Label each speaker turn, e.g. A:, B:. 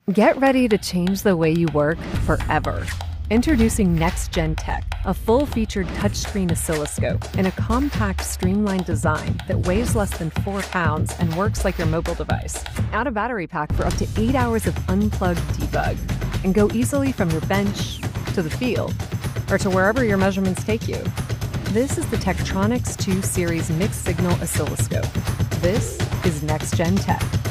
A: Get ready to change the way you work forever. Introducing Next Gen Tech, a full-featured touchscreen oscilloscope in a compact, streamlined design that weighs less than 4 pounds and works like your mobile device. Add a battery pack for up to 8 hours of unplugged debug, and go easily from your bench to the field, or to wherever your measurements take you. This is the Tektronix 2 Series Mixed Signal Oscilloscope. This is Next Gen Tech.